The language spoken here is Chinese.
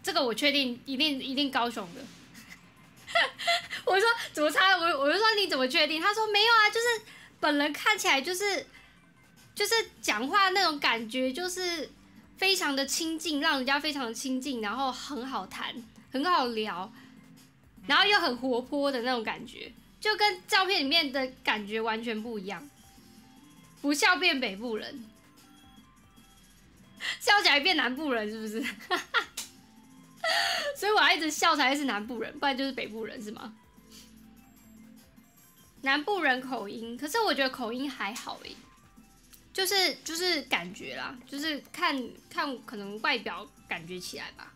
这个我确定，一定高雄的。我说怎么差？我就说你怎么确定？他说没有啊，就是本人看起来就是讲话那种感觉，就是非常的亲近，让人家非常的亲近，然后很好谈，很好聊，然后又很活泼的那种感觉，就跟照片里面的感觉完全不一样。不笑变北部人，笑起来变南部人是不是？所以我要一直笑才会是南部人，不然就是北部人是吗？南部人口音，可是我觉得口音还好诶，就是感觉啦，就是看可能外表感觉起来吧。